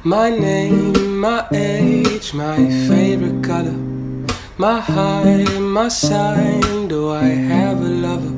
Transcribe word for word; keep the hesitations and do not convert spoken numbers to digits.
My name, my age, my favorite color, my height, my sign. Do I have a lover?